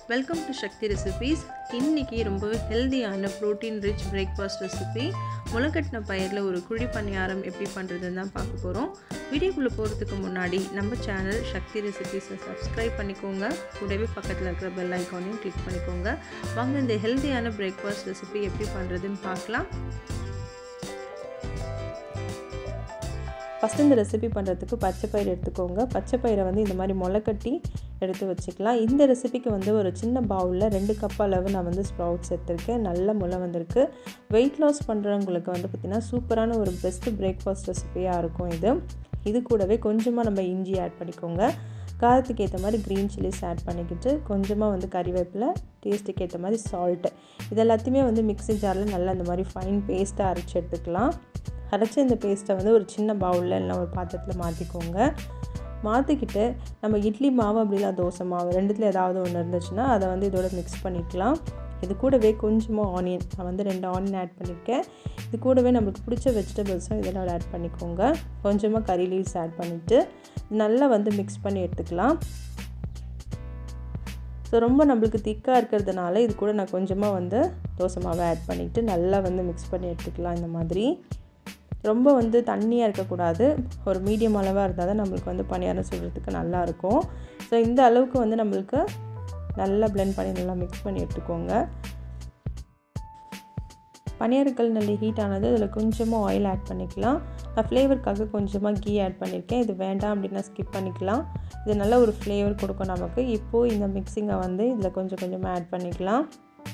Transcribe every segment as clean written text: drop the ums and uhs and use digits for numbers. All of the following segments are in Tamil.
Welcome to Sakthi recipes. இன்றைக்கி ரொம்பவே ஹெல்தியான ப்ரோட்டீன் ரிச் பிரேக்ஃபாஸ்ட் ரெசிபி முளைக்கட்டின பயிரில் ஒரு குழி பணியாரம் எப்படி பண்ணுறதுன்னு தான் பார்க்க போகிறோம். வீடியோக்குள்ளே போகிறதுக்கு முன்னாடி நம்ம சேனல் சக்தி ரெசிபீஸை சப்ஸ்கிரைப் பண்ணிக்கோங்க. கூடவே பக்கத்தில் இருக்கிற பெல் ஐக்கானையும் கிளிக் பண்ணிக்கோங்க. வாங்க இந்த ஹெல்தியான பிரேக்ஃபாஸ்ட் ரெசிபி எப்படி பண்ணுறதுன்னு பார்க்கலாம். ஃபஸ்ட்டு இந்த ரெசிபி பண்ணுறதுக்கு பச்சை பயிர் எடுத்துக்கோங்க. பச்சை பயிரை இந்த மாதிரி முளைக்கட்டி எடுத்து வச்சுக்கலாம். இந்த ரெசிபிக்கு ஒரு சின்ன பவுலில் 2 கப் அளவு நான் ஸ்ப்ரவுட்ஸ் எடுத்திருக்கேன். நல்ல முளை வந்திருக்கு. வெயிட் லாஸ் பண்ணுறவங்களுக்கு பார்த்திங்கன்னா சூப்பரான ஒரு பெஸ்ட் பிரேக்ஃபாஸ்ட் ரெசிபியாக இருக்கும் இது கூடவே கொஞ்சமாக நம்ம இஞ்சி ஆட் பண்ணிக்கோங்க. காரத்துக்கு ஏற்ற மாதிரி க்ரீன் சில்லிஸ் ஆட் பண்ணிக்கிட்டு கொஞ்சமாக கறிவேப்பிலை, டேஸ்ட்டுக்கு ஏற்ற மாதிரி சால்ட்டு, இது எல்லாத்தையுமே மிக்ஸி ஜாரில் நல்லா இந்த மாதிரி ஃபைன் பேஸ்ட்டாக அரைச்சி எடுத்துக்கலாம். அரைச்சி இந்த பேஸ்ட்டை ஒரு சின்ன பவுலில் இல்லை ஒரு பாத்திரத்தில் மாற்றிக்கோங்க. மாற்றிக்கிட்டு நம்ம இட்லி மாவு அப்படிலாம் தோசை மாவு ரெண்டுத்தில் ஏதாவது ஒன்று இருந்துச்சுன்னா அதை இதோட மிக்ஸ் பண்ணிக்கலாம். இது கூடவே கொஞ்சமாக ஆனியன், நான் 2 ஆனியன் ஆட் பண்ணியிருக்கேன். இது கூடவே நம்மளுக்கு பிடிச்ச வெஜிடபிள்ஸும் இதெல்லாம் ஆட் பண்ணிக்கோங்க. கொஞ்சமாக கறி லீவ்ஸ் ஆட் பண்ணிவிட்டு நல்லா மிக்ஸ் பண்ணி எடுத்துக்கலாம். ஸோ ரொம்ப நம்மளுக்கு திக்காக இருக்கிறதுனால இது கூட நான் கொஞ்சமாக தோசை மாவை ஆட் பண்ணிவிட்டு நல்லா மிக்ஸ் பண்ணி எடுத்துக்கலாம். இந்த மாதிரி ரொம்ப தண்ணியாக இருக்கக்கூடாது, ஒரு மீடியம் அளவாக இருந்தால் தான் நம்மளுக்கு பணியாரம் சுடுறதுக்கு நல்லாயிருக்கும். ஸோ இந்த அளவுக்கு நம்மளுக்கு நல்லா பிளெண்ட் பண்ணி நல்லா மிக்ஸ் பண்ணி எடுத்துக்கோங்க. பணியாரக்கல் நல்ல ஹீட் ஆனது, இதில் கொஞ்சமாக ஆயில் ஆட் பண்ணிக்கலாம். நான் ஃப்ளேவருக்காக கொஞ்சமாக கீ ஆட் பண்ணியிருக்கேன். இது வேண்டாம் அப்படின்னா ஸ்கிப் பண்ணிக்கலாம். இது நல்ல ஒரு ஃப்ளேவர் கொடுக்கும் நமக்கு. இப்போது இந்த மிக்ஸிங்கை இதில் கொஞ்சமாக ஆட் பண்ணிக்கலாம்.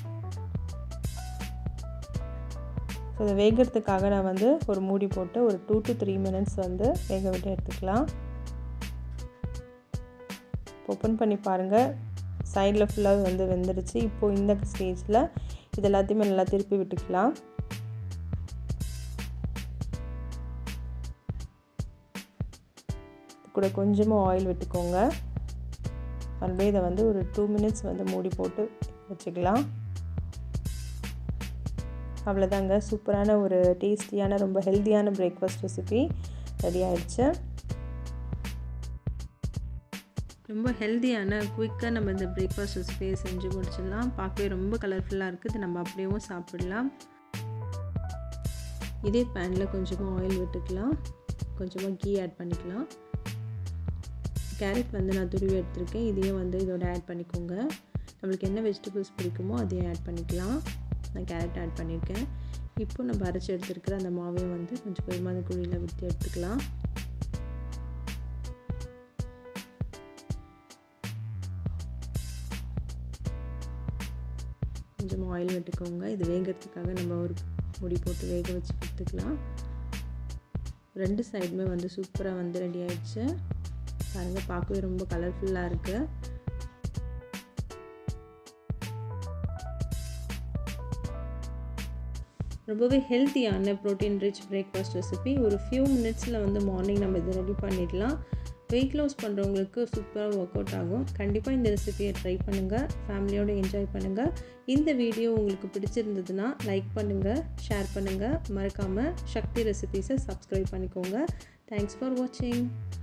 ஸோ இதை வேகிறதுக்காக நான் ஒரு மூடி போட்டு ஒரு 2 to 3 minutes வேக விட்டு எடுத்துக்கலாம். ஓப்பன் பண்ணி பாருங்கள், சைடில் ஃபுல்லாக வெந்துடுச்சு. இப்போது இந்த ஸ்டேஜில் இது எல்லாத்தையுமே நல்லா திருப்பி விட்டுக்கலாம். கூட கொஞ்சமாக ஆயில் விட்டுக்கோங்க. மறுபடியும் இதை ஒரு 2 minutes மூடி போட்டு வச்சுக்கலாம். அவ்வளோதாங்க, சூப்பரான ஒரு டேஸ்டியான ரொம்ப ஹெல்த்தியான பிரேக்ஃபாஸ்ட் ரெசிபி ரெடி ஆகிடுச்சு. ரொம்ப ஹெல்த்தியான குயிக்காக நம்ம இந்த பிரேக்ஃபாஸ்ட் ரெசிபியை செஞ்சு முடிச்சிடலாம். பார்க்கவே ரொம்ப கலர்ஃபுல்லாக இருக்குது. இது நம்ம அப்படியேவும் சாப்பிடலாம். இதே பேனில் கொஞ்சமாக ஆயில் விட்டுக்கலாம், கொஞ்சமாக கீ ஆட் பண்ணிக்கலாம். கேரட் நான் துருவி எடுத்துருக்கேன். இதையும் இதோட ஆட் பண்ணிக்கோங்க. நம்மளுக்கு என்ன வெஜிடபிள்ஸ் பிடிக்குமோ அதையும் ஆட் பண்ணிக்கலாம். நான் கேரட் ஆட் பண்ணியிருக்கேன். இப்போ நம்ம அரைச்சி எடுத்துருக்கிற அந்த மாவையும் கொஞ்சம் கொஞ்சமாக அந்த குழியில் விட்டு எடுத்துக்கலாம். கொஞ்சம் ஆயில் விட்டுக்கோங்க. இது வேகிறதுக்காக நம்ம ஒரு மூடி போட்டு வேக வச்சு எடுத்துக்கலாம். 2 சைடுமே சூப்பராக ரெடி ஆகிடுச்சு. பாருங்கள், பார்க்கவே ரொம்ப கலர்ஃபுல்லாக இருக்குது. ரொம்பவே ஹெல்த்தியான ப்ரோட்டீன் ரிச் பிரேக்ஃபாஸ்ட் ரெசிபி. ஒரு ஃபியூ மினிட்ஸில் மார்னிங் நம்ம இதை ரெடி பண்ணிடலாம். வெயிட் லாஸ் பண்ணுறவங்களுக்கு சூப்பராக ஒர்க் அவுட் ஆகும். கண்டிப்பாக இந்த ரெசிபியை ட்ரை பண்ணுங்கள், ஃபேமிலியோடு என்ஜாய் பண்ணுங்கள். இந்த வீடியோ உங்களுக்கு பிடிச்சிருந்ததுன்னா லைக் பண்ணுங்கள், ஷேர் பண்ணுங்கள். மறக்காமல் சக்தி ரெசிபீஸை சப்ஸ்கிரைப் பண்ணிக்கோங்க. தேங்க்ஸ் ஃபார் வாட்சிங்.